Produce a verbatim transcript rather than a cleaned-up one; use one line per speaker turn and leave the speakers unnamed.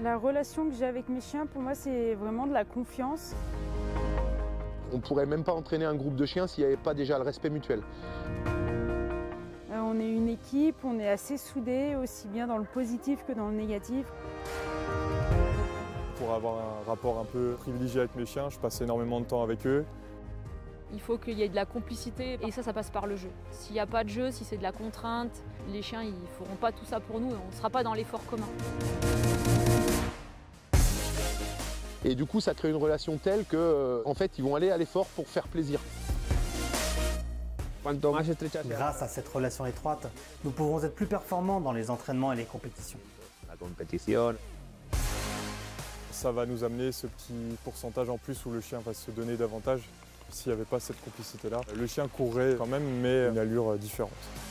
La relation que j'ai avec mes chiens, pour moi, c'est vraiment de la confiance.
On ne pourrait même pas entraîner un groupe de chiens s'il n'y avait pas déjà le respect mutuel.
Euh, on est une équipe, on est assez soudés, aussi bien dans le positif que dans le négatif.
Pour avoir un rapport un peu privilégié avec mes chiens, je passe énormément de temps avec eux.
Il faut qu'il y ait de la complicité et ça, ça passe par le jeu. S'il n'y a pas de jeu, si c'est de la contrainte, les chiens ils ne feront pas tout ça pour nous et on ne sera pas dans l'effort commun.
Et du coup, ça crée une relation telle que, euh, en fait, ils vont aller à l'effort pour faire plaisir.
Grâce à cette relation étroite, nous pouvons être plus performants dans les entraînements et les compétitions.
Ça va nous amener ce petit pourcentage en plus où le chien va se donner davantage. S'il n'y avait pas cette complicité-là, le chien courrait quand même, mais à une allure différente.